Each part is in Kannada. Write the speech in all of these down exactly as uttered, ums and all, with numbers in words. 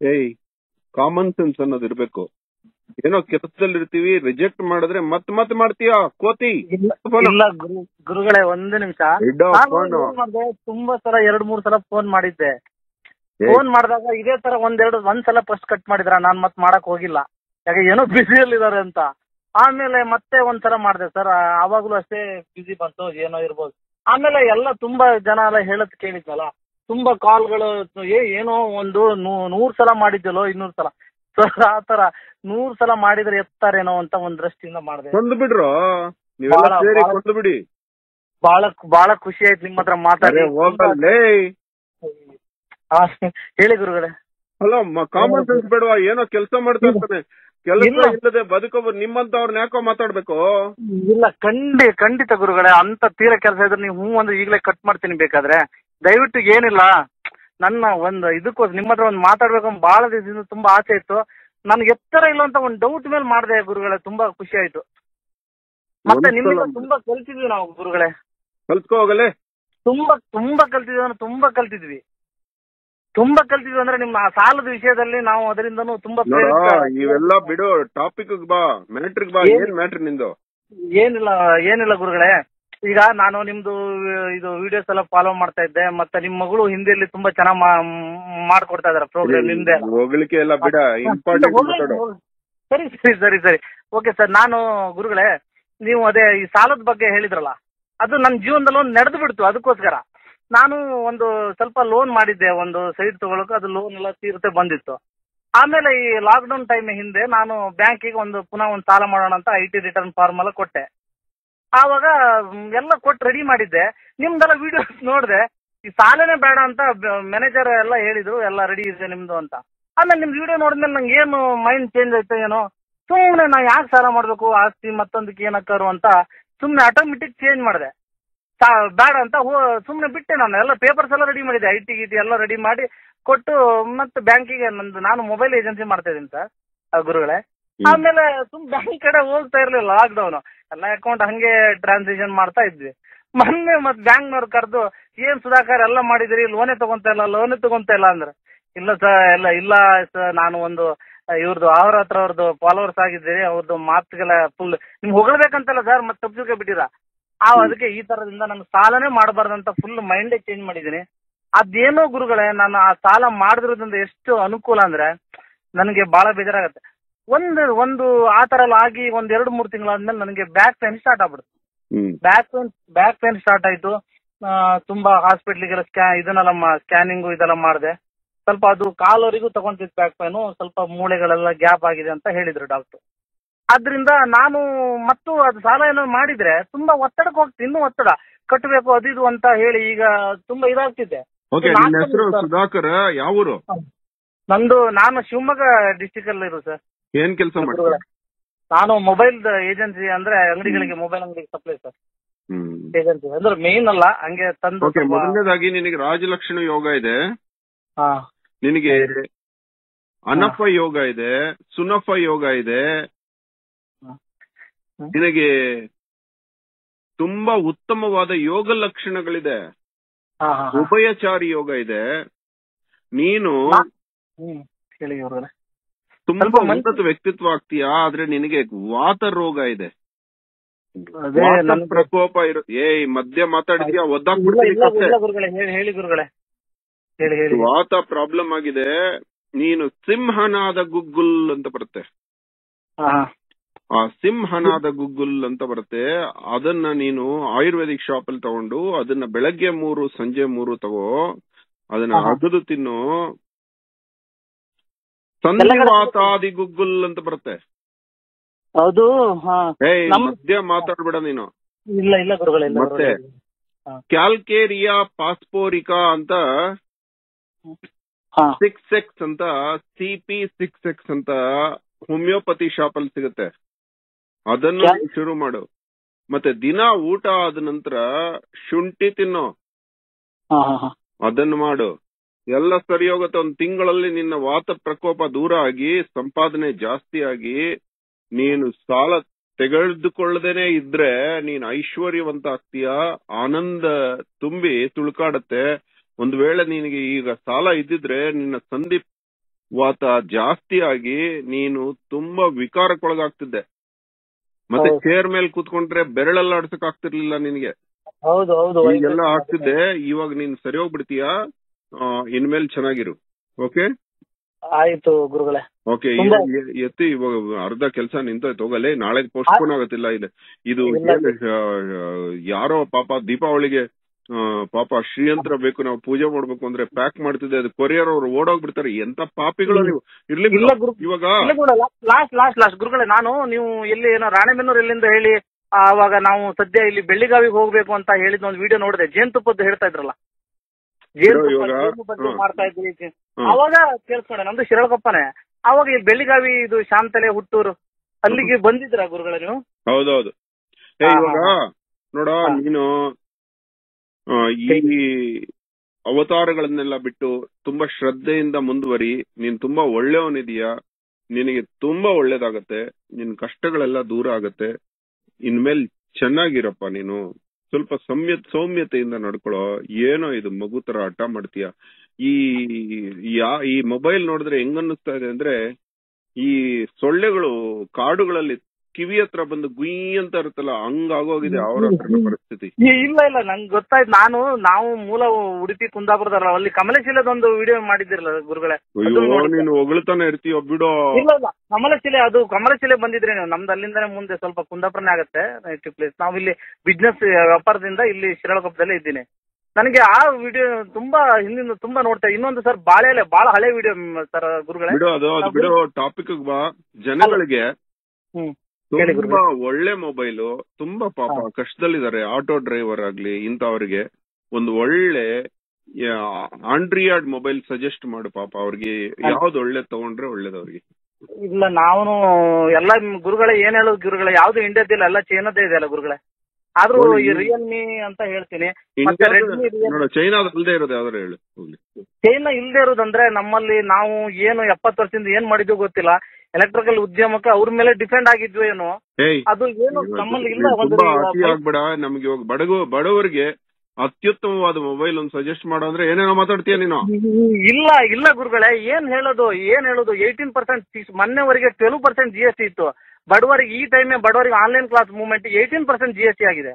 ಏಯ್ ಕಾಮನ್ ಸೆನ್ಸ್ ಅನ್ನೋದು ಇರ್ಬೇಕು. ಏನೋ ಕೆಲಸದಲ್ಲಿ ಇರ್ತೀವಿ, ರಿಜೆಕ್ಟ್ ಮಾಡಿದ್ರೆ ಮತ್ ಮತ್ ಮಾಡ್ತೀಯಾ ಕೋತಿ? ಇಲ್ಲ ಗುರುಗಳೇ, ಒಂದು ನಿಮಿಷ. ಮಾಡಿದೆ ತುಂಬಾ ಸಲ, ಎರಡ್ ಮೂರ್ ಸಲ ಫೋನ್ ಮಾಡಿದ್ದೆ. ಫೋನ್ ಮಾಡಿದಾಗ ಇದೇ ತರ ಒಂದೆರಡು ಒಂದ್ಸಲ ಫಸ್ಟ್ ಕಟ್ ಮಾಡಿದ್ರ, ನಾನ್ ಮತ್ ಮಾಡಕ್ ಹೋಗಿಲ್ಲ, ಯಾಕೆ ಏನೋ ಬ್ಯುಸಿಯಲ್ಲಿದ್ದಾರೆ ಅಂತ. ಆಮೇಲೆ ಮತ್ತೆ ಒಂದ್ಸಲ ಮಾಡಿದೆ ಸರ್, ಅವಾಗ್ಲೂ ಅಷ್ಟೇ ಬ್ಯುಸಿ ಬಂತು, ಏನೋ ಇರ್ಬೋದು. ಆಮೇಲೆ ಎಲ್ಲ ತುಂಬಾ ಜನ ಎಲ್ಲ ಹೇಳತ್ ಕೇಳಿದ್ನಲ್ಲ, ತುಂಬಾ ಕಾಲ್ಗಳು, ಏನೋ ಒಂದು ನೂರ್ ಸಲ ಮಾಡಿದ್ದಲ್ಲೋ ಇನ್ನೂರ್ ಸಲ ಸರ್, ಆತರ ನೂರ್ ಸಲ ಮಾಡಿದ್ರೆ ಎತ್ತಾರೇನೋ ಅಂತ ಒಂದ್ ದೃಷ್ಟಿಯಿಂದ ಮಾಡಿದೆ. ಕೊಂದು ಬಿಡ್ರು, ಕೊಂದು ಬಿಡಿ. ಬಹಳ ಬಹಳ ಖುಷಿ ಆಯ್ತು ನಿಮ್ಮ ಹತ್ರ ಮಾತಾಡಿ. ಹೇಳಿ ಗುರುಗಳೇ. ಅಲ್ಲ, ಕಾಮನ್ ಸೆನ್ಸ್ ಬೇಡವಾ? ಏನೋ ಕೆಲಸ ಮಾಡ್ತಾ ಇರ್ತಾನೆ, ಕೆಲಸ ಇಲ್ಲದೆ ಬದುಕೋಬಾರ್ದು. ನಿಮ್ಮಂತವ್ರನ್ನ ಯಾಕೋ ಮಾತಾಡ್ಬೇಕು? ಇಲ್ಲ, ಖಂಡಿ ಖಂಡಿತ ಗುರುಗಳೇ, ಅಂತ ತೀರ ಕೆಲಸ ಇದ್ರೆ ನೀವು ಹ್ಞೂ ಅಂದ್ರೆ ಈಗಲೇ ಕಟ್ ಮಾಡ್ತೀನಿ ಬೇಕಾದ್ರೆ. ದಯವಿಟ್ಟು ಏನಿಲ್ಲ, ನನ್ನ ಒಂದು ಇದಕ್ಕೋಸ್ಕರ ನಿಮ್ಮ ಹತ್ರ ಒಂದು ಮಾತಾಡ್ಬೇಕು ಅಂತ ಬಹಳ ದಿವಸದಿಂದ ತುಂಬಾ ಆಸೆ ಇತ್ತು. ನನ್ಗೆ ಎತ್ತರ ಇಲ್ಲ ಅಂತ ಒಂದು ಡೌಟ್ ಮೇಲೆ ಮಾಡಿದೆ ಗುರುಗಳೇ, ತುಂಬಾ ಖುಷಿ ಆಯ್ತು. ಮತ್ತೆ ನಿಮ್ಮಿಂದ ತುಂಬಾ ಕಲ್ತಿದ್ವಿ ನಾವು ಗುರುಗಳೇ. ಕಲ್ತ್ಕೋ ಹೋಗಲೇ. ತುಂಬಾ ತುಂಬಾ ಕಲ್ತಿದ್ವಿ ಅಂದ್ರೆ ತುಂಬಾ ಕಲ್ತಿದ್ವಿ ತುಂಬಾ ಕಲ್ತಿದ್ವಿ ಅಂದ್ರೆ ನಿಮ್ಮ ಸಾಲದ ವಿಷಯದಲ್ಲಿ ನಾವು ಅದರಿಂದನೂ ತುಂಬಾ. ಇವೆಲ್ಲ ಬಿಡು, ಟಾಪಿಕ್ ಬಾ, ಮ್ಯಾಟ್ರಿಗ್ ಬಾ. ಏನ್ ಮ್ಯಾಟ್ರ್ ನಿಂದು? ಏನಿಲ್ಲ ಏನಿಲ್ಲ ಗುರುಗಳೇ, ಈಗ ನಾನು ನಿಮ್ದು ಇದು ವಿಡಿಯೋಸ್ ಎಲ್ಲ ಫಾಲೋ ಮಾಡ್ತಾ ಇದ್ದೆ. ಮತ್ತೆ ನಿಮ್ ಮಗಳು ಹಿಂದಿಯಲ್ಲಿ ತುಂಬಾ ಚೆನ್ನಾಗ್ ಮಾಡ್ಕೊಡ್ತಾ ಇದಾರೆ ಪ್ರೋಗ್ರಾಮ್. ನಿಮ್ದೆ ಹೋಗ್ಲಿಕ್ಕೆ ಎಲ್ಲ ಬಿಡ, ಇಂಪಾರ್ಟೆಂಟ್. ಸರಿ ಸರಿ ಸರಿ ಸರಿ ಓಕೆ ಸರ್. ನಾನು ಗುರುಗಳೇ, ನೀವು ಅದೇ ಈ ಸಾಲದ ಬಗ್ಗೆ ಹೇಳಿದ್ರಲ್ಲ, ಅದು ನನ್ನ ಜೀವನದಲ್ಲಿ ಒಂದು ನಡೆದು ಬಿಡ್ತು. ಅದಕ್ಕೋಸ್ಕರ ನಾನು ಒಂದು ಸ್ವಲ್ಪ ಲೋನ್ ಮಾಡಿದ್ದೆ, ಒಂದು ಸೈಟ್ ತಗೊಳಕ್ಕೆ. ಅದು ಲೋನ್ ಎಲ್ಲ ತೀರುತ್ತೆ ಬಂದಿತ್ತು. ಆಮೇಲೆ ಈ ಲಾಕ್ಡೌನ್ ಟೈಮ್ ಹಿಂದೆ ನಾನು ಬ್ಯಾಂಕಿಗೆ ಒಂದು ಪುನಃ ಒಂದು ಸಾಲ ಮಾಡೋಣ ಅಂತ ಐ ಟಿ ರಿಟರ್ನ್ ಫಾರ್ಮ್ ಎಲ್ಲ ಕೊಟ್ಟೆ. ಆವಾಗ ಎಲ್ಲ ಕೊಟ್ಟು ರೆಡಿ ಮಾಡಿದ್ದೆ. ನಿಮ್ದೆಲ್ಲ ವಿಡಿಯೋಸ್ ನೋಡಿದೆ, ಈ ಸಾಲನೇ ಬೇಡ ಅಂತ ಮ್ಯಾನೇಜರ್ ಎಲ್ಲ ಹೇಳಿದ್ರು, ಎಲ್ಲ ರೆಡಿ ಇದೆ ನಿಮ್ದು ಅಂತ. ಆಮೇಲೆ ನಿಮ್ದು ವಿಡಿಯೋ ನೋಡಿದ್ಮೇಲೆ ನಂಗೆ ಏನು ಮೈಂಡ್ ಚೇಂಜ್ ಆಯ್ತು ಏನೋ, ಸುಮ್ಮನೆ ನಾ ಯಾಕೆ ಸಾಲ ಮಾಡಬೇಕು, ಆಸ್ತಿ ಮತ್ತೊಂದಕ್ಕೆ ಏನಕ್ಕಾರು ಅಂತ ಸುಮ್ಮನೆ ಆಟೋಮೆಟಿಕ್ ಚೇಂಜ್ ಮಾಡಿದೆ. ಬೇಡ ಅಂತ ಸುಮ್ಮನೆ ಬಿಟ್ಟೆ. ನಾನು ಎಲ್ಲ ಪೇಪರ್ಸ್ ಎಲ್ಲ ರೆಡಿ ಮಾಡಿದ್ದೆ, ಐ ಟಿ ಗಿಟಿ ಎಲ್ಲ ರೆಡಿ ಮಾಡಿ ಕೊಟ್ಟು ಮತ್ತೆ ಬ್ಯಾಂಕಿಗೆ, ನಂದು ನಾನು ಮೊಬೈಲ್ ಏಜೆನ್ಸಿ ಮಾಡ್ತಾ ಇದ್ದೀನಿ ಸರ್ ಗುರುಗಳೇ. ಆಮೇಲೆ ಸುಮ್ ಬ್ಯಾಂಕ್ ಕಡೆ ಹೋಗ್ತಾ ಇರ್ಲಿಲ್ಲ, ಲಾಕ್ಡೌನ್ ಎಲ್ಲ ಅಕೌಂಟ್ ಹಂಗೆ ಟ್ರಾನ್ಸಾಕ್ಷನ್ ಮಾಡ್ತಾ ಇದ್ವಿ. ಮೊನ್ನೆ ಮತ್ ಬ್ಯಾಂಕ್ನವ್ರು ಕರೆದು, ಏನ್ ಸುಧಾಕರ್ ಎಲ್ಲ ಮಾಡಿದಿರಿ, ಲೋನೇ ತಗೊಂತ ಇಲ್ಲ ಲೋನೇ ತಗೊಂತ ಇಲ್ಲ ಅಂದ್ರೆ, ಇಲ್ಲ ಸರ್ ಎಲ್ಲ ಇಲ್ಲ ಸರ್, ನಾನು ಒಂದು ಇವ್ರದ್ದು ಅವ್ರ ಹತ್ರ ಅವ್ರದ್ದು ಫಾಲೋವರ್ಸ್ ಆಗಿದ್ದೀರಿ, ಅವ್ರದ್ದು ಮಾತುಗೆಲ್ಲ ಫುಲ್ ನಿಮ್ಗೆ ಹೊಗಳ್ಬೇಕಂತಲ್ಲ ಸರ್, ಮತ್ತೆ ತಪ್ಪಿಗೆ ಬಿಟ್ಟಿರ. ಆ ಅದಕ್ಕೆ ಈ ತರದಿಂದ ನಾನು ಸಾಲನೇ ಮಾಡಬಾರ್ದಂತ ಫುಲ್ ಮೈಂಡೇ ಚೇಂಜ್ ಮಾಡಿದ್ದೀನಿ. ಅದೇನೋ ಗುರುಗಳೇ, ನಾನು ಆ ಸಾಲ ಮಾಡಿದ್ರಿಂದ ಎಷ್ಟು ಅನುಕೂಲ ಅಂದ್ರೆ ನನಗೆ ಬಹಳ ಬೇಜಾರಾಗತ್ತೆ. ಒಂದು ಒಂದು ಆ ತರ ಎಲ್ಲ ಆಗಿ ಒಂದ್ ಎರಡು ಮೂರು ತಿಂಗಳಾದ್ಮೇಲೆ ನನಗೆ ಬ್ಯಾಕ್ ಪೇನ್ ಸ್ಟಾರ್ಟ್ ಆಗ್ಬಿಡ್ತು. Back pain back pain start ಆಯ್ತು. ತುಂಬಾ ಹಾಸ್ಪಿಟ್ಲಿಗೆಲ್ಲ ಸ್ಕ್ಯಾ ಇದನ್ನೆಲ್ಲ ಸ್ಕ್ಯಾನಿಂಗು ಇದೆಲ್ಲ ಮಾಡಿದೆ. ಸ್ವಲ್ಪ ಅದು ಕಾಲವರೆಗೂ ತಗೊಂತಿದ್ ಬ್ಯಾಕ್ ಪೇನು, ಸ್ವಲ್ಪ ಮೂಳೆಗಳೆಲ್ಲ ಗ್ಯಾಪ್ ಆಗಿದೆ ಅಂತ ಹೇಳಿದ್ರು ಡಾಕ್ಟರ್. ಆದ್ರಿಂದ ನಾನು ಮತ್ತು ಅದು ಸಾಲ ಏನೋ ಮಾಡಿದ್ರೆ ತುಂಬಾ ಒತ್ತಡಕ್ಕೆ ಹೋಗ್ತೀನಿ, ಇನ್ನೂ ಒತ್ತಡ ಕಟ್ಟಬೇಕು ಅದಿದು ಅಂತ ಹೇಳಿ ಈಗ ತುಂಬಾ ಇದಾಗ್ತಿದ್ದೆ. ಸುಧಾಕರ್ ಯಾವ ಊರು? ನಂದು ನಾನು ಶಿವಮೊಗ್ಗ ಡಿಸ್ಟಿಕ್ ಅಲ್ಲಿ ಇರು ಸರ್. ಏನ್ ಕೆಲಸ ಮಾಡ್ತೀರಾ? ನಾನು ಮೊಬೈಲ್ ಏಜೆನ್ಸಿ, ಅಂದ್ರೆ ಅಂಗಡಿಗಳಿಗೆ ಮೊಬೈಲ್ ಅಂಗಡಿಗೆ ಸಪ್ಲೈ ಸರ್. ಏಜೆನ್ಸಿ ಅಂದ್ರೆ ಮೇನ್ ಅಲ್ಲ, ಹಂಗೆ ತಂದು. ಮೊದಲನೇದಾಗಿ ನಿನಗೆ ರಾಜಲಕ್ಷಣ ಯೋಗ ಇದೆ, ನಿನಗೆ ಅನಫ ಯೋಗ ಇದೆ, ಸುನಫ ಯೋಗ ಇದೆ, ನಿನಗೆ ತುಂಬಾ ಉತ್ತಮವಾದ ಯೋಗ ಲಕ್ಷಣಗಳಿದೆ, ಉಭಯಚಾರಿ ಯೋಗ ಇದೆ. ನೀನು ತುಂಬಾ ಉನ್ನತ ವ್ಯಕ್ತಿತ್ವ ಆಗ್ತೀಯಾ, ಆದ್ರೆ ನಿನಗೆ ವಾತ ರೋಗ ಇದೆ, ಪ್ರಕೋಪ ಇರೋ. ಏಯ್ ಮಧ್ಯ ಮಾತಾಡಿದ್ಯಾ, ಒದ್ದಾಗ್ಬಿಡ್ತೀನಿ. ವಾತ ಪ್ರಾಬ್ಲಮ್ ಆಗಿದೆ. ನೀನು ಸಿಂಹನಾದ ಗುಗ್ಗುಲ್ ಅಂತ ಬರುತ್ತೆ, ಆ ಸಿಂಹನಾದ ಗುಗ್ಗುಲ್ ಅಂತ ಬರುತ್ತೆ. ಅದನ್ನ ನೀನು ಆಯುರ್ವೇದಿಕ್ ಶಾಪ್ ಅಲ್ಲಿ ತಗೊಂಡು ಅದನ್ನ ಬೆಳಗ್ಗೆ ಮೂರು ಸಂಜೆ ಮೂರು ತಗೋ, ಅದನ್ನ ಅಗದು ತಿನ್ನು. ಸಂಧಿವಾತಾದಿ ಗುಗ್ಗುಲ್ ಅಂತ ಬರುತ್ತೆ. ಹೌದು. ಏಯ್ ಮಧ್ಯ ಮಾತಾಡ್ಬೇಡ ನೀನು. ಇಲ್ಲ ಇಲ್ಲ ಗುರುಗಳೇ. ಮತ್ತೆ ಕ್ಯಾಲ್ಕೇರಿಯಾ ಪಾಸ್ಪೋರಿಕಾ ಅಂತ ಸಿಕ್ಸ್ ಎಕ್ಸ್ ಅಂತ, ಸಿ ಪಿ ಸಿಕ್ಸ್ ಎಕ್ಸ್ ಅಂತ ಹೋಮಿಯೋಪತಿ ಶಾಪ್ ಅಲ್ಲಿ ಸಿಗುತ್ತೆ. ಅದನ್ನು ಶುರು ಮಾಡು. ಮತ್ತೆ ದಿನ ಊಟ ಆದ ನಂತರ ಶುಂಠಿ ತಿನ್ನೋ, ಅದನ್ನು ಮಾಡು. ಎಲ್ಲ ಸರಿ ಹೋಗುತ್ತೆ. ಒಂದ್ ತಿಂಗಳಲ್ಲಿ ನಿನ್ನ ವಾತ ಪ್ರಕೋಪ ದೂರ ಆಗಿ ಸಂಪಾದನೆ ಜಾಸ್ತಿ ಆಗಿ ನೀನು ಸಾಲ ತೆಗೆದುಕೊಳ್ಳದೇನೆ ಇದ್ರೆ ನೀನು ಐಶ್ವರ್ಯವಂತ ಆಗ್ತೀಯ. ಆನಂದ ತುಂಬಿ ತುಳುಕಾಡತ್ತೆ. ಒಂದ್ ವೇಳೆ ನಿನಗೆ ಈಗ ಸಾಲ ಇದ್ದಿದ್ರೆ ನಿನ್ನ ಸಂಧಿ ವಾತ ಜಾಸ್ತಿ ಆಗಿ ನೀನು ತುಂಬಾ ವಿಕಾರಕ್ಕೊಳಗಾಗ್ತಿದ್ದೆ. ಮತ್ತೆ ಚೇರ್ ಮೇಲೆ ಕೂತ್ಕೊಂಡ್ರೆ ಬೆರಳೆಲ್ಲ ಆಡ್ಸಕ್ ಆಗ್ತಿರ್ಲಿಲ್ಲ ನಿನ್ಗೆ. ಹೌದು ಹೌದು ಎಲ್ಲ ಆಗ್ತಿದ್ದೆ. ಇವಾಗ ನೀನ್ ಸರಿ ಹೋಗ್ಬಿಡ್ತೀಯಾ. ಇನ್ಮೇಲೆ ಚೆನ್ನಾಗಿರು. ಓಕೆ ಆಯ್ತು ಗುರುಗಳೇ. ಓಕೆ ಎತ್ತಿ ಇವಾಗ ಅರ್ಧ ಕೆಲಸ ನಿಂತೋಯ್ತು. ಹೋಗಲೇ ನಾಳೆ ಪೋಸ್ಟ್ಪೋನ್ ಆಗತ್ತಿಲ್ಲ. ಇದು ಇದು ಯಾರೋ ಪಾಪ ದೀಪಾವಳಿಗೆ ಪಾಪ ಶ್ರೀಯಂತ್ರ ಬೇಕು, ನಾವು ಪೂಜೆ ಮಾಡ್ಬೇಕು ಅಂದ್ರೆ ಪ್ಯಾಕ್ ಮಾಡ್ತಿದ್ದೆ, ಅದು ಕೊರಿಯರ್ ಅವ್ರು ಓಡೋಗ್ಬಿಡ್ತಾರೆ. ಎಂತ ಪಾಪಿಗಳು ನೀವು. ಇರ್ಲಿ ಇವಾಗ ಲಾಸ್ಟ್ ಲಾಸ್ಟ್ ಲಾಸ್ಟ್ ಗುರುಗಳೇ, ನಾನು ನೀವು ಎಲ್ಲಿ ಏನೋ ರಾಣೆಬೆನ್ನೂರು ಎಲ್ಲಿಂದ ಹೇಳಿ ಅವಾಗ ನಾವು ಸದ್ಯ ಇಲ್ಲಿ ಬೆಳ್ಳಿಗಾವಿಗೆ ಹೋಗ್ಬೇಕು ಅಂತ ಹೇಳಿದ್ ಒಂದು ವಿಡಿಯೋ ನೋಡಿದೆ. ಜೇನುತುಪ್ಪದ್ದು ಹೇಳ್ತಾ ಇದ್ರಲ್ಲ, ಜೇನುತುಪ್ಪ ಮಾಡ್ತಾ ಇದ್ರಿ ಅವಾಗ ಕೇಳಿಸ್ಕೊಂಡೆ. ನಮ್ದು ಶಿರಳಕೊಪ್ಪನೆ. ಅವಾಗ ಇಲ್ಲಿ ಬೆಳ್ಳಿಗಾವಿ ಇದು ಶಾಂತಲೆ ಹುಟ್ಟೂರು ಅಲ್ಲಿಗೆ ಬಂದಿದ್ರ ಗುರುಗಳೇ ನೀವು? ಹೌದೌದು. ಇವಾಗ ನೋಡ, ನೀನು ಈ ಅವತಾರಗಳನ್ನೆಲ್ಲ ಬಿಟ್ಟು ತುಂಬಾ ಶ್ರದ್ಧೆಯಿಂದ ಮುಂದುವರಿ. ನೀನ್ ತುಂಬಾ ಒಳ್ಳೆಯವನಿದೀಯ. ನಿನಗೆ ತುಂಬಾ ಒಳ್ಳೇದಾಗತ್ತೆ. ನಿನ್ ಕಷ್ಟಗಳೆಲ್ಲ ದೂರ ಆಗತ್ತೆ. ಇನ್ಮೇಲೆ ಚೆನ್ನಾಗಿರಪ್ಪ. ನೀನು ಸ್ವಲ್ಪ ಸೌಮ್ಯ ಸೌಮ್ಯತೆಯಿಂದ ನಡ್ಕೊಳ್ಳೋ. ಏನೋ ಇದು ಮಗು ತರ ಹಠ ಮಾಡ್ತೀಯ. ಈ ಯಾ ಈ ಮೊಬೈಲ್ ನೋಡಿದ್ರೆ ಹೆಂಗನ್ನಿಸ್ತಾ ಇದೆ ಅಂದ್ರೆ, ಈ ಸೊಳ್ಳೆಗಳು ಕಾಡುಗಳಲ್ಲಿ ಕಿವಿ ಹತ್ರ ಬಂದು ಗುಯ್ ಅಂತ ಇರುತ್ತಲ್ಲ, ಹಂಗಾಗೋಗಿದೆ ಅವರ ಪರಿಸ್ಥಿತಿ. ಇಲ್ಲ ಇಲ್ಲ ನಂಗೆ ಗೊತ್ತಾಯ್ತು. ನಾನು ನಾವು ಮೂಲ ಉಡುಪಿ ಕುಂದಾಪುರದಲ್ಲ, ಅಲ್ಲಿ ಕಮಲಶಿಲೆದೊಂದು ವಿಡಿಯೋ ಮಾಡಿದಿರಲ್ಲ ಗುರುಗಳೇ. ನೀನು ಹೊಗಳ್ತಾನೆ ಇರ್ತೀಯ ಬಿಡೋ. ಇಲ್ಲ ಇಲ್ಲ ಕಮಲಶಿಲೆ, ಅದು ಕಮಲಶಿಲೆ ಬಂದಿದ್ರೆ ನೀವು ನಮ್ದು ಅಲ್ಲಿಂದಾನೆ ಮುಂದೆ ಸ್ವಲ್ಪ ಕುಂದಾಪುರನೇ ಆಗತ್ತೆ ನೆಕ್ಸ್ಟ್ ಪ್ಲೇಸ್. ನಾವು ಇಲ್ಲಿ ಬಿಸ್ನೆಸ್ ವ್ಯಾಪಾರದಿಂದ ಇಲ್ಲಿ ಶಿರಾಳಕೊಪ್ಪದಲ್ಲೇ ಇದ್ದೀನಿ. ನನಗೆ ಆ ವಿಡಿಯೋ ತುಂಬಾ ಹಿಂದಿನ ತುಂಬಾ ನೋಡ್ತಾ. ಇನ್ನೊಂದು ಸರ್ ಬಾಳೆ ಬಾಳ ಹಳೆ ವಿಡಿಯೋ ಸರ್ ಗುರುಗಳೇ. ಬಿಡೋ ಅದು ಅದು ಬಿಡೋ ಟಾಪಿಕ್ ಬಾ. ಜನಗಳಿಗೆ ತುಂಬಾ ಒಳ್ಳೆ ಮೊಬೈಲು, ತುಂಬಾ ಪಾಪ ಕಷ್ಟದಲ್ಲಿದ್ದಾರೆ. ಆಟೋ ಡ್ರೈವರ್ ಆಗ್ಲಿ ಇಂಥವ್ರಿಗೆ ಒಂದು ಒಳ್ಳೆ ಆಂಡ್ರಿಯಾಡ್ ಮೊಬೈಲ್ ಸಜೆಸ್ಟ್ ಮಾಡು ಪಾಪ. ಅವ್ರಿಗೆ ಯಾವ್ದು ಒಳ್ಳೇದ್ ತಗೊಂಡ್ರೆ ಒಳ್ಳೇದ್ ಅವ್ರಿಗೆ. ಇಲ್ಲ ನಾವು ಎಲ್ಲ ಗುರುಗಳೇ ಏನ್ ಹೇಳೋದು ಗುರುಗಳೇ, ಯಾವ್ದು ಇಂಡಿಯಾದಿಲ್ಲ, ಎಲ್ಲ ಚೈನಾದೇ ಇದೆ ಅಲ್ಲ ಗುರುಗಳೇ. ಆದ್ರೂ ಈ ರಿಯಲ್ಮಿ ಅಂತ ಹೇಳ್ತೀನಿ. ಚೈನಾದಲ್ಲದೆ ಇರೋದು ಯಾವ್ದಾರು ಹೇಳು. ಚೈನಾ ಇಲ್ದೇ ಇರೋದಂದ್ರೆ ನಮ್ಮಲ್ಲಿ ನಾವು ಏನು ಎಪ್ಪತ್ತು ವರ್ಷದಿಂದ ಏನ್ ಮಾಡಿದ್ವಿ ಗೊತ್ತಿಲ್ಲ. ಎಲೆಕ್ಟ್ರಿಕಲ್ ಉದ್ಯಮಕ್ಕೆ ಅವ್ರ ಮೇಲೆ ಡಿಪೆಂಡ್ ಆಗಿದ್ವಿ ಏನೋ. ಅದು ಏನು ನಮ್ಮಲ್ಲಿ ಇಲ್ಲ. ಆಗ್ಬೇಡ. ನಮ್ಗೆ ಇವಾಗ ಬಡಗು ಬಡವರಿಗೆ ಅತ್ಯುತ್ತಮವಾದ ಮೊಬೈಲ್ ಒಂದು ಸಜೆಸ್ಟ್ ಮಾಡೋ ಅಂದ್ರೆ ಏನೇನೋ ಮಾತಾಡ್ತೀಯ ನೀನು. ಇಲ್ಲ ಇಲ್ಲ ಗುರುಗಳೇ, ಏನ್ ಹೇಳೋದು ಏನ್ ಹೇಳೋದು ಏಯ್ಟೀನ್ ಪರ್ಸೆಂಟ್ ಮೊನ್ನೆವರೆಗೆ twelve percent G S T ಇತ್ತು. ಬಡವರಿಗೆ ಈ ಟೈಮ್ ಬಡವರಿಗೆ online class movement eighteen percent G S T ಆಗಿದೆ.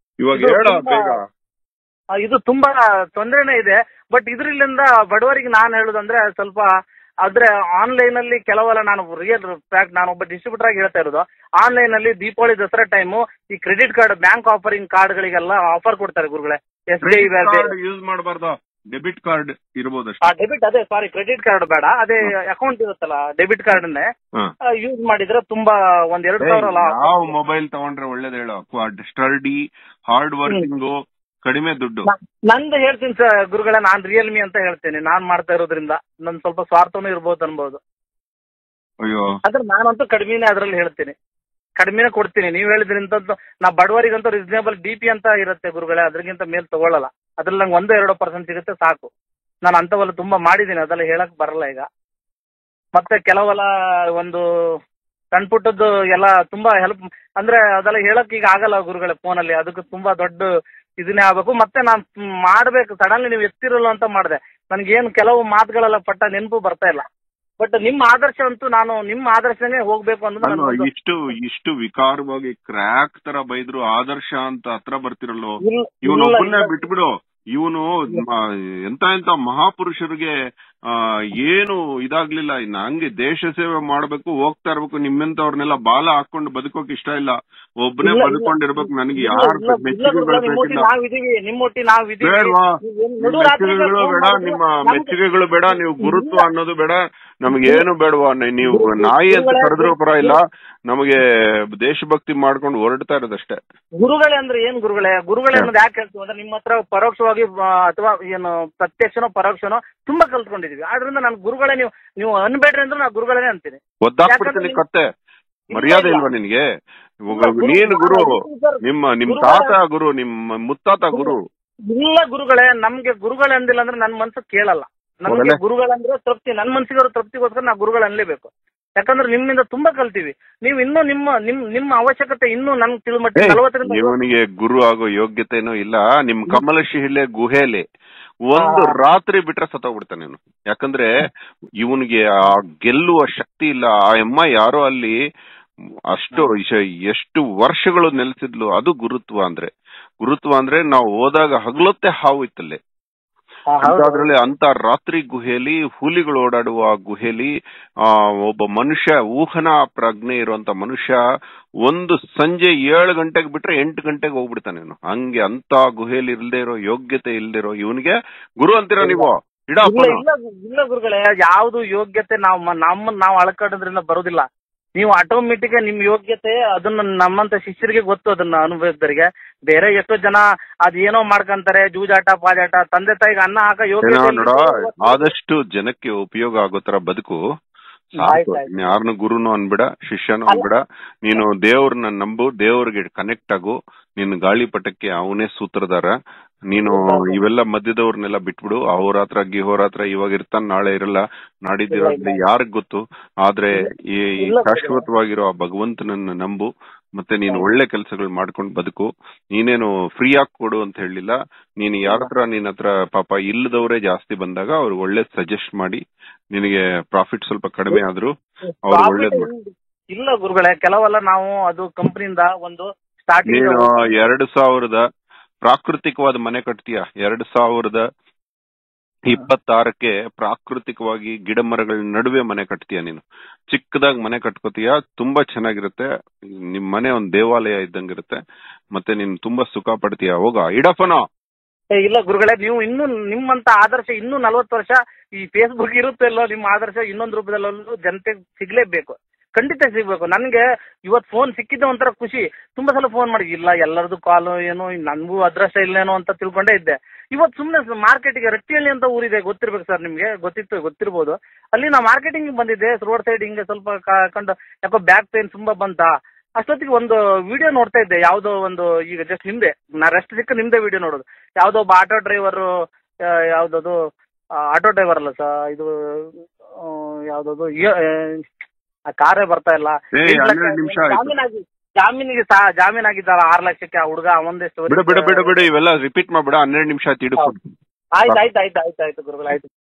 ಇದು ತುಂಬಾ ತೊಂದರೆನೇ ಇದೆ. ಬಟ್ ಇದ್ರಲ್ಲಿಂದ ಬಡವರಿಗೆ ನಾನು ಹೇಳುದಂದ್ರೆ ಸ್ವಲ್ಪ ಆದ್ರೆ ಆನ್ಲೈನ್ ಅಲ್ಲಿ ಕೆಲವೆಲ್ಲ ನಾನು ರಿಯಲ್ ಫ್ಯಾಕ್ಟ್ ನಾನು ಒಬ್ಬ ಡಿಸ್ಟ್ರಿಬ್ಯೂಟರ್ ಆಗಿ ಹೇಳ್ತಾ ಇರೋದು. ಆನ್ಲೈನ್ ಅಲ್ಲಿ ದೀಪಾವಳಿ ದಸರಾ ಟೈಮು ಈ credit card bank offering card ಗಳಿಗೆಲ್ಲ ಆಫರ್ ಕೊಡ್ತಾರೆ ಗುರುಗಳೇ. ಎಸ್ ಬಿ ಐ ಯೂಸ್ ಮಾಡಬಾರ್ದು, ಡೆಬಿಟ್ ಕಾರ್ಡ್ ಇರಬಹುದು. ಡೆಬಿಟ್ ಅದೇ ಸಾರಿ ಕ್ರೆಡಿಟ್ ಕಾರ್ಡ್ ಬೇಡ, ಅದೇ ಅಕೌಂಟ್ ಇರುತ್ತಲ್ಲ ಡೆಬಿಟ್ ಕಾರ್ಡ್ ಅನ್ನೇ ಯೂಸ್ ಮಾಡಿದ್ರೆ ತುಂಬಾ ಒಂದ್ ಎರಡು ಸಾವಿರ. ಯಾವ ಮೊಬೈಲ್ ತಗೊಂಡ್ರೆ ಒಳ್ಳೇದು ಹೇಳೋ? ಸ್ಟರ್ಡಿ, ಹಾರ್ಡ್ ವರ್ಕಿಂಗ್, ಕಡಿಮೆ ದುಡ್ಡು. ನಂದು ಹೇಳ್ತೀನಿ ಸರ್ ಗುರುಗಳೇ, ನಾನ್ ರಿಯಲ್ಮಿ ಅಂತ ಹೇಳ್ತೇನೆ. ನಾನ್ ಮಾಡ್ತಾ ಇರೋದ್ರಿಂದ ನನ್ ಸ್ವಲ್ಪ ಸ್ವಾರ್ಥನೂ ಇರ್ಬೋದು ಅನ್ಬೋದು. ಅಯ್ಯೋ ಆದ್ರೆ ನಾನಂತೂ ಕಡಿಮೆನೇ ಅದ್ರಲ್ಲಿ ಹೇಳ್ತೀನಿ, ಕಡಿಮೆನೇ ಕೊಡ್ತೀನಿ. ನೀವ್ ಹೇಳಿದ್ರಿಂದ ನಾ ಬಡವರಿಗಂತೂ ರೀಸನೇಬಲ್ ಡಿ ಪಿ ಅಂತ ಇರುತ್ತೆ ಗುರುಗಳೇ, ಅದ್ರಗಿಂತ ಮೇಲ್ ತಗೊಳ್ಳಲ್ಲ. ಅದ್ರಲ್ಲಿ ನಂಗೆ ಒಂದು ಎರಡು ಪರ್ಸೆಂಟ್ ಸಿಗುತ್ತೆ ಸಾಕು. ನಾನು ಅಂತವೆಲ್ಲ ತುಂಬಾ ಮಾಡಿದ್ದೀನಿ, ಅದೆಲ್ಲ ಹೇಳಕ್ ಬರಲ್ಲ ಈಗ. ಮತ್ತೆ ಕೆಲವೆಲ್ಲ ಒಂದು ಸಣ್ಣ ಪುಟ್ಟದ್ದು ಎಲ್ಲ ತುಂಬಾ ಹೆಲ್ಪ್ ಅಂದ್ರೆ ಅದೆಲ್ಲ ಹೇಳಕ್ ಈಗ ಆಗಲ್ಲ ಗುರುಗಳೇ ಫೋನಲ್ಲಿ. ಅದಕ್ಕೆ ತುಂಬಾ ದೊಡ್ಡ ಇದನ್ನೇ ಆಗ್ಬೇಕು. ಮತ್ತೆ ನಾನ್ ಮಾಡ್ಬೇಕು, ಸಡನ್ಲಿ ನೀವು ಎತ್ತಿರಲ್ಲ ಅಂತ ಮಾಡಿದೆ. ನನ್ಗೇನು ಕೆಲವು ಮಾತುಗಳೆಲ್ಲ ಪಟ್ಟ ನೆನಪು ಬರ್ತಾ ಇಲ್ಲ. ಬಟ್ ನಿಮ್ಮ ಆದರ್ಶ ಅಂತೂ ನಾನು ನಿಮ್ಮ ಆದರ್ಶನೇ ಹೋಗ್ಬೇಕು ಅನ್ನೋದು. ಇಷ್ಟು ಇಷ್ಟು ವಿಕಾರವಾಗಿ ಕ್ರ್ಯಾಕ್ ತರ ಬೈದ್ರು ಆದರ್ಶ ಅಂತ ಹತ್ರ ಬರ್ತಿರಲ್ಲೋ. ಇವನೊಬ್ಬನೇ ಬಿಟ್ಬಿಡು. ಇವನು ಎಂತ ಎಂತ ಮಹಾಪುರುಷರಿಗೆ ಏನು ಇದಾಗ್ಲಿಲ್ಲ. ನಂಗೆ ದೇಶ ಸೇವೆ ಮಾಡ್ಬೇಕು, ಹೋಗ್ತಾ ಇರ್ಬೇಕು. ನಿಮ್ಮೆಂತವ್ರನ್ನೆಲ್ಲ ಬಾಲ ಹಾಕೊಂಡು ಬದುಕೋಕ್ ಇಷ್ಟ ಇಲ್ಲ. ಒಬ್ಬನೇ ಬದುಕೊಂಡಿರ್ಬೇಕು. ನನಗೆ ಯಾರು ಮೆಚ್ಚುಗೆಗಳು ಬೇಕಿಲ್ಲ. ಬೇಡವಾ ಮೆಚ್ಚುಗೆಗಳು ಬೇಡ, ನಿಮ್ಮ ಮೆಚ್ಚುಗೆಗಳು ಬೇಡ, ನೀವು ಗುರುತ್ವ ಅನ್ನೋದು ಬೇಡ, ನಮ್ಗೇನು ಬೇಡವಾ. ನೀವು ನಾಯಿ ಅಂತ ಕರೆದ್ರೂ ಪರ ಇಲ್ಲ, ನಮಗೆ ದೇಶಭಕ್ತಿ ಮಾಡ್ಕೊಂಡು ಹೊರಡ್ತಾ ಇರೋದಷ್ಟೇ. ಗುರುಗಳೇ ಅಂದ್ರೆ ಏನ್ ಗುರುಗಳೇ? ಗುರುಗಳೇ ಅನ್ನೋದು ಯಾಕೆ ಹೇಳ್ತೀವಿ ಅಂದ್ರೆ ನಿಮ್ಮ ಹತ್ರ ಪರೋಕ್ಷವಾಗಿ ಅಥವಾ ಏನು ಪ್ರತ್ಯಕ್ಷನೋ ಪರೋಕ್ಷನೋ ತುಂಬಾ ಕಲ್ತ್ಕೊಂಡಿದೀವಿ. ಆದ್ರಿಂದ ನಾನು ಗುರುಗಳೇ ನೀವು ನೀವು ಅನ್ಬೇಡ್ರಿ ಅಂದ್ರೆ ನಾ ಗುರುಗಳೇ ಅಂತೀನಿ. ಒದ್ದಾಕ್ಬಿಡ್ತೀನಿ ಕತ್ತೆ. ಮರ್ಯಾದೆ ಇಲ್ವಾ ನಿನ್ಗೆ? ನೀನು ಗುರು, ನಿಮ್ಮ ನಿಮ್ ತಾತ ಗುರು, ನಿಮ್ಮ ಮುತ್ತಾತ ಗುರು. ಇಲ್ಲ ಗುರುಗಳೇ, ನಮ್ಗೆ ಗುರುಗಳೇ ಅಂದಿಲ್ಲ ಅಂದ್ರೆ ನನ್ ಮನ್ಸು ಕೇಳಲ್ಲ. ನಮ್ಗೆ ಗುರುಗಳಂದ್ರೆ ತೃಪ್ತಿ, ನನ್ ಮನ್ಸಿಗೆ ತೃಪ್ತಿಗೋಸ್ಕರ ನಾ ಗುರುಗಳು ಅನ್ಲೇಬೇಕು. ಯಾಕಂದ್ರೆ ನಿಮ್ಮಿಂದ ತುಂಬಾ ಕಲ್ತೀವಿ. ನೀವು ಇನ್ನೂ ನಿಮ್ಮ ನಿಮ್ ನಿಮ್ಮ ಅವಶ್ಯಕತೆ ಇನ್ನೂ ನನ್ಗೆ ತಿಳಿಮಟ್ಟ ನಲವತ್ತರಿಂದ ಇವನಿಗೆ ಗುರು ಆಗೋ ಯೋಗ್ಯತೆನೂ ಇಲ್ಲ. ನಿಮ್ ಕಮಲಶಿಲೆ ಗುಹೆಲೆ ಒಂದು ರಾತ್ರಿ ಬಿಟ್ರೆ ಸತ್ತೋಗ್ಬಿಡ್ತಾನೆ ಇವನು. ಯಾಕಂದ್ರೆ ಇವನಿಗೆ ಆ ಗೆಲ್ಲುವ ಶಕ್ತಿ ಇಲ್ಲ. ಆ ಅಮ್ಮ ಯಾರೋ ಅಲ್ಲಿ ಅಷ್ಟು ಎಷ್ಟು ವರ್ಷಗಳು ನೆಲೆಸಿದ್ಲು. ಅದು ಗುರುತ್ವ ಅಂದ್ರೆ. ಗುರುತ್ವ ಅಂದ್ರೆ ನಾವು ಹೋದಾಗ ಹಗಲೊತ್ತೆ ಹಾವು ಇತ್ತಲ್ಲೇ, ಅದ್ರಲ್ಲಿ ಅಂತ ರಾತ್ರಿ ಗುಹೆಯಲ್ಲಿ ಹುಲಿಗಳು ಓಡಾಡುವ ಗುಹೆಯಲ್ಲಿ ಆ ಒಬ್ಬ ಮನುಷ್ಯ ಊಹನಾ ಪ್ರಜ್ಞೆ ಇರುವಂತ ಮನುಷ್ಯ ಒಂದು ಸಂಜೆ ಏಳು ಗಂಟೆಗೆ ಬಿಟ್ರೆ ಎಂಟು ಗಂಟೆಗೆ ಹೋಗ್ಬಿಡ್ತಾನೆ ಇವನು. ಹಂಗೆ ಅಂತ ಗುಹೆಯಲ್ಲಿ ಇಲ್ದೇ ಇರೋ ಯೋಗ್ಯತೆ ಇಲ್ದೇ ಇರೋ ಇವನಿಗೆ ಗುರು ಅಂತೀರಾ ನೀವು? ಇಲ್ಲ ಗುರುಗಳೇ, ಯಾವ್ದು ಯೋಗ್ಯತೆ ನಾವು ನಮ್ಮ ನಾವು ಅಳ್ಕೊಂಡ್ರಿಂದ ಬರೋದಿಲ್ಲ. ನೀವು ಆಟೋಮೆಟಿಕ್ ನಿಮ್ ಯೋಗ್ಯತೆ ಅದನ್ನ ನಮ್ಮಂತ ಶಿಷ್ಯರಿಗೆ ಗೊತ್ತು, ಅದನ್ನ ಅನುಭವಿಸಿದವರಿಗೆ. ಬೇರೆ ಎಷ್ಟೋ ಜನ ಅದೇನೋ ಮಾಡ್ಕೊಂತಾರೆ, ಜೂಜಾಟ ಪಾಜಾಟ, ತಂದೆ ತಾಯಿಗೆ ಅನ್ನ ಹಾಕ ಯೋಗ್ಯತೆ. ಆದಷ್ಟು ಜನಕ್ಕೆ ಉಪಯೋಗ ಆಗೋ ತರ ಬದುಕು. ಯಾರನ್ನು ಗುರುನು ಅನ್ಬಿಡ, ಶಿಷ್ಯನು ಅನ್ಬಿಡ. ನೀನು ದೇವ್ರನ್ನ ನಂಬು, ದೇವ್ರಿಗೆ ಕನೆಕ್ಟ್ ಆಗು. ನಿನ್ ಗಾಳಿಪಟಕ್ಕೆ ಅವನೇ ಸೂತ್ರಧಾರ. ನೀನು ಇವೆಲ್ಲ ಮಧ್ಯದವ್ರನ್ನೆಲ್ಲ ಬಿಟ್ಬಿಡು. ಅಹೋರಾತ್ರ ಗಿಹೋರಾತ್ರ ಇವಾಗ ಇರ್ತಾನ, ನಾಳೆ ಇರಲ್ಲ, ನಾಡಿದ್ದಿರೋದ್ರಲ್ಲಿ ಯಾರಿಗ್ ಗೊತ್ತು. ಆದ್ರೆ ಈ ಶಾಶ್ವತವಾಗಿರೋ ಆ ಭಗವಂತನನ್ನ ನಂಬು. ಮತ್ತೆ ನೀನು ಒಳ್ಳೆ ಕೆಲಸಗಳು ಮಾಡ್ಕೊಂಡು ಬದುಕು. ನೀನೇನು ಫ್ರೀ ಆಗಿ ಕೊಡು ಅಂತ ಹೇಳಿಲ್ಲ. ನೀನು ಯಾರ ಹತ್ರ ನಿನ್ನ ಹತ್ರ ಪಾಪ ಇಲ್ಲದವರೇ ಜಾಸ್ತಿ ಬಂದಾಗ ಅವ್ರಿಗೆ ಒಳ್ಳೇದ್ ಸಜೆಸ್ಟ್ ಮಾಡಿ, ನಿನಗೆ ಪ್ರಾಫಿಟ್ ಸ್ವಲ್ಪ ಕಡಿಮೆ ಆದ್ರೂ ಅವ್ರು ಒಳ್ಳೇದ್ ಮಾಡಿ. ಇಲ್ಲ ಗುರುಗಳೇ, ಕೆಲವೆಲ್ಲ ನಾವು ಅದು ಕಂಪನಿಯಿಂದ ಒಂದು ಸ್ಟಾರ್ಟಿಂಗ್ ನೀನು ಎರಡು ಸಾವಿರದ ಪ್ರಾಕೃತಿಕವಾದ ಮನೆ ಕಟ್ತೀಯ. ಎರಡ್ ಸಾವಿರದ ಇಪ್ಪತ್ತಾರಕ್ಕೆ ಪ್ರಾಕೃತಿಕವಾಗಿ ಗಿಡ ಮರಗಳ ನಡುವೆ ಮನೆ ಕಟ್ತೀಯ. ನೀನು ಚಿಕ್ಕದಾಗಿ ಮನೆ ಕಟ್ಕೋತೀಯ, ತುಂಬಾ ಚೆನ್ನಾಗಿರುತ್ತೆ. ನಿಮ್ ಮನೆ ಒಂದ್ ದೇವಾಲಯ ಇದ್ದಂಗಿರುತ್ತೆ. ಮತ್ತೆ ನೀನ್ ತುಂಬಾ ಸುಖ ಪಡ್ತೀಯ. ಹೋಗ ಇಡಫನೋ. ಇಲ್ಲ ಗುರುಗಳೇ, ನೀವು ಇನ್ನು ನಿಮ್ಮಂತ ಆದರ್ಶ ಇನ್ನೂ ನಲ್ವತ್ತು ವರ್ಷ ಈ ಫೇಸ್ಬುಕ್ ಇರುತ್ತಲ್ಲೋ, ನಿಮ್ಮ ಆದರ್ಶ ಇನ್ನೊಂದು ರೂಪದಲ್ಲೂ ಜನತೆಗೆ ಸಿಗ್ಲೇಬೇಕು, ಖಂಡಿತ ಸಿಗ್ಬೇಕು. ನನ್ಗೆ ಇವತ್ ಫೋನ್ ಸಿಕ್ಕಿದ್ದ ಒಂಥರ ಖುಷಿ. ತುಂಬಾ ಸಲ ಫೋನ್ ಮಾಡಿ, ಇಲ್ಲ ಎಲ್ಲರದು ಕಾಲು ಏನು, ನನ್ಗೂ ಅದೃಷ್ಟ ಇಲ್ಲೇನೋ ಅಂತ ತಿಳ್ಕೊಂಡೇ ಇದ್ದೆ. ಇವತ್ತು ಸುಮ್ಮನೆ ಮಾರ್ಕೆಟಿಗೆ ರಟ್ಟಿಹಳ್ಳಿ ಅಂತ ಊರಿದೆ, ಗೊತ್ತಿರ್ಬೇಕು ಸರ್ ನಿಮ್ಗೆ, ಗೊತ್ತಿತ್ತು ಗೊತ್ತಿರ್ಬೋದು. ಅಲ್ಲಿ ನಾ ಮಾರ್ಕೆಟಿಂಗ್ ಬಂದಿದ್ದೆ, ರೋಡ್ ಸೈಡ್ ಹಿಂಗೆ ಸ್ವಲ್ಪ ಕಂಡು ಯಾಕೋ ಬ್ಯಾಕ್ ಪೇನ್ ತುಂಬಾ ಬಂತ. ಅಷ್ಟೊತ್ತಿಗೆ ಒಂದು ವಿಡಿಯೋ ನೋಡ್ತಾ ಇದ್ದೆ, ಯಾವ್ದೋ ಒಂದು ಈಗ ಜಸ್ಟ್ ನಿಮ್ದೆ, ನಾ ರೆಸ್ಟ್ ಸಿಕ್ಕ ನಿಮ್ದೆ ವಿಡಿಯೋ ನೋಡೋದು. ಯಾವ್ದೋ ಒಬ್ಬ ಆಟೋ ಡ್ರೈವರ್, ಯಾವ್ದದು ಆಟೋ ಡ್ರೈವರ್ ಅಲ್ಲ ಸರ್, ಇದು ಯಾವ್ದದು ಆ ಕಾರೇ ಬರ್ತಾ ಇಲ್ಲ, ಜಾಮೀನಾಗಿ ಜಾಮೀನಿಗೆ ಜಾಮೀನಾಗಿದ್ದಾರ ಆರು ಲಕ್ಷಕ್ಕೆ ಆ ಹುಡುಗ. ಒಂದೇ ಸ್ಟೋರಿ ಬಿಡ ಬಿಡ ಬಿಡ ಬಿಡ ಇವೆಲ್ಲ ರಿಪೀಟ್ ಮಾಡ್ಬಿಡ. ಹನ್ನೆರಡು ನಿಮಿಷ ಆಯ್ತು. ಆಯ್ತು ಆಯ್ತು ಆಯ್ತು ಆಯ್ತು ಆಯ್ತು ಗುರುಗಳು ಆಯ್ತು.